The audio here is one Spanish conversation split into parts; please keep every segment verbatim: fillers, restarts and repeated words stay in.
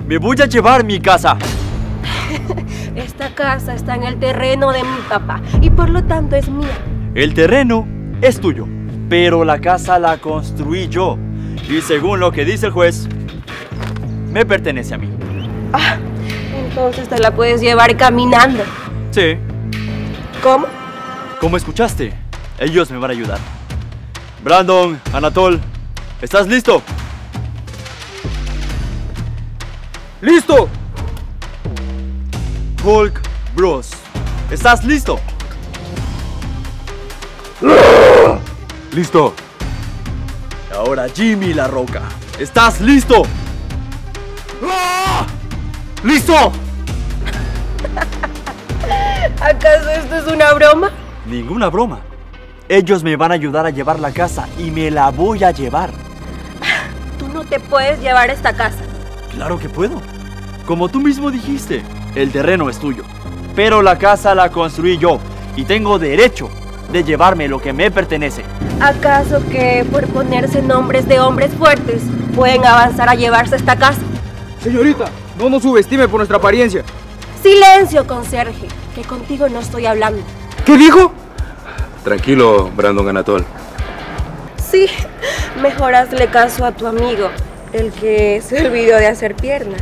Me voy a llevar mi casa. Esta casa está en el terreno de mi papá y por lo tanto es mía. El terreno es tuyo, pero la casa la construí yo. Y según lo que dice el juez, me pertenece a mí. Ah, entonces te la puedes llevar caminando. Sí. ¿Cómo? Como escuchaste, ellos me van a ayudar. Brandon, Anatol, ¿estás listo? ¡Listo! Hulk Bros, ¿estás listo? ¡Listo! Ahora Jimmy La Roca, ¿estás listo? ¡Listo! ¿Acaso esto es una broma? Ninguna broma. Ellos me van a ayudar a llevar la casa y me la voy a llevar. Tú no te puedes llevar esta casa. Claro que puedo. Como tú mismo dijiste, el terreno es tuyo. Pero la casa la construí yo y tengo derecho de llevarme lo que me pertenece. ¿Acaso que por ponerse nombres de hombres fuertes pueden avanzar a llevarse esta casa? Señorita, no nos subestime por nuestra apariencia. Silencio, conserje, que contigo no estoy hablando. ¿Qué dijo? Tranquilo, Brandon Anatol. Sí, mejor hazle caso a tu amigo, el que se olvidó de hacer piernas.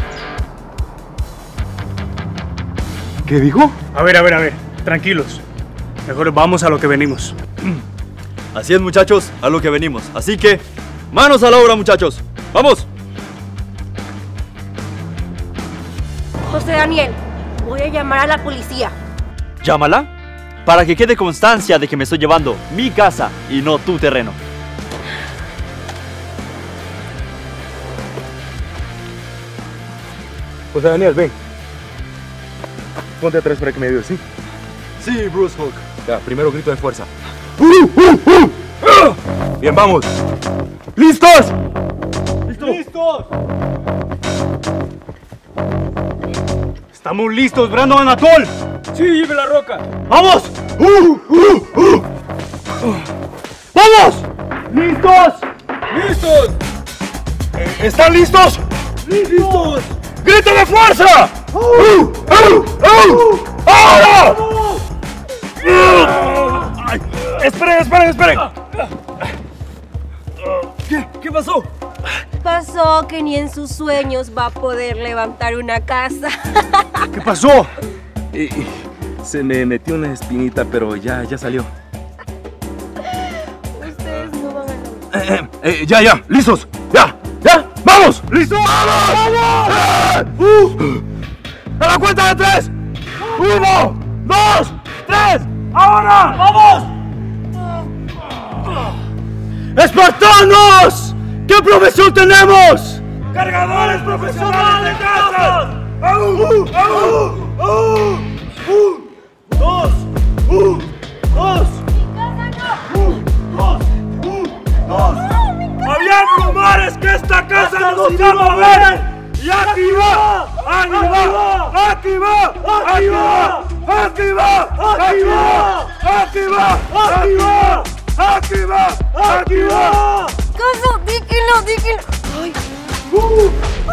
¿Qué dijo? A ver, a ver, a ver, tranquilos. Mejor vamos a lo que venimos. Así es, muchachos, a lo que venimos. Así que, manos a la obra, muchachos. ¡Vamos! José Daniel, voy a llamar a la policía. Llámala para que quede constancia de que me estoy llevando mi casa y no tu terreno. José Daniel, ven. Ponte atrás para que me ayudes, ¿sí? Sí, Bruce Hulk. Ya, primero grito de fuerza. Bien, vamos. ¿Listos? ¡Listos! ¡Estamos listos, Brandon Anatol! Sí, Jimmy La Roca. ¡Vamos! ¡Vamos! ¡Listos! ¡Listos! ¿Están listos? ¡Listos! ¡Griten de fuerza! ¡Ahora! Ay, esperen, esperen, esperen. ¿Qué? ¿Qué pasó? Pasó que ni en sus sueños va a poder levantar una casa. ¿Qué pasó? Y, se me metió una espinita, pero ya, ya salió. Ustedes no van a lograr. Eh, eh, eh, ya, ya, listos. Ya, ya, vamos. ¿Listos? ¡Vamos! Uh, ¡A la cuenta de tres! ¡Uno, dos, tres! ¡Ahora! ¡Vamos! ¡Espartanos! ¿Qué profesión tenemos? ¡Cargadores profesionales de casas! ¡Au! ¡Au! ¡Au! ¡Un! ¡Dos! ¡Un! ¡Dos! ¡Un! ¡Dos! ¡Un! ¡Dos! ¡Había rumores que esta casa nos iba a mover! ¡Y aquí va! ¡Aquí va! ¡Aquí va! ¡Aquí va! ¡Aquí va! ¡Aquí va! ¡Aquí va! ¡Aquí va! ¡Aquí va! ¡Aquí va! ¡Caso! ¡Díquenlo, díquenlo! ¡Ay! ¡Uh!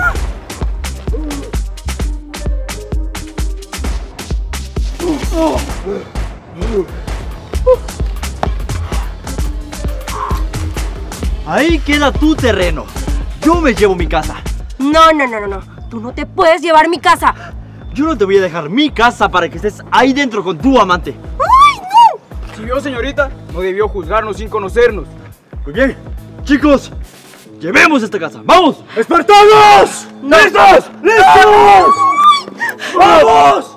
Ahí queda tu terreno. Yo me llevo mi casa. No, no, no, no, no. Tú no te puedes llevar mi casa. Yo no te voy a dejar mi casa para que estés ahí dentro con tu amante. ¡Ay, no! Si vio, señorita, no debió juzgarnos sin conocernos. Muy bien, chicos, llevemos esta casa. ¡Vamos! ¡Espartanos! No. ¡Listos! ¡Listos! ¡Vamos!